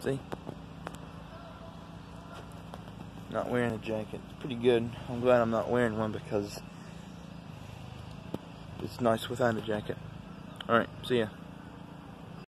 See? Not wearing a jacket. It's pretty good. I'm glad I'm not wearing one because it's nice without a jacket. Alright, see ya.